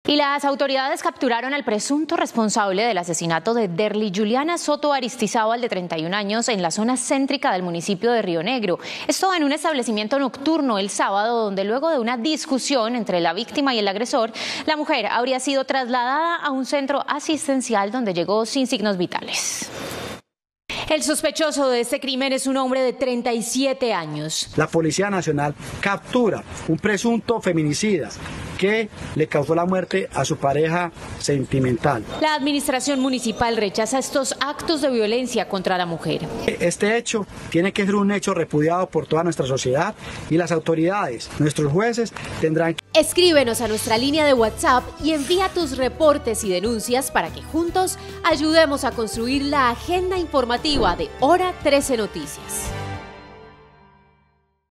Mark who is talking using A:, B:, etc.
A: Y las autoridades capturaron al presunto responsable del asesinato de Derly Juliana Soto Aristizábal, de 31 años, en la zona céntrica del municipio de Río Negro. Esto en un establecimiento nocturno el sábado, donde luego de una discusión entre la víctima y el agresor, la mujer habría sido trasladada a un centro asistencial donde llegó sin signos vitales. El sospechoso de este crimen es un hombre de 37 años.
B: La Policía Nacional captura un presunto feminicida que le causó la muerte a su pareja sentimental.
A: La administración municipal rechaza estos actos de violencia contra la mujer.
B: Este hecho tiene que ser un hecho repudiado por toda nuestra sociedad y las autoridades, nuestros jueces, tendrán que...
C: Escríbenos a nuestra línea de WhatsApp y envía tus reportes y denuncias para que juntos ayudemos a construir la agenda informativa de Hora 13 Noticias.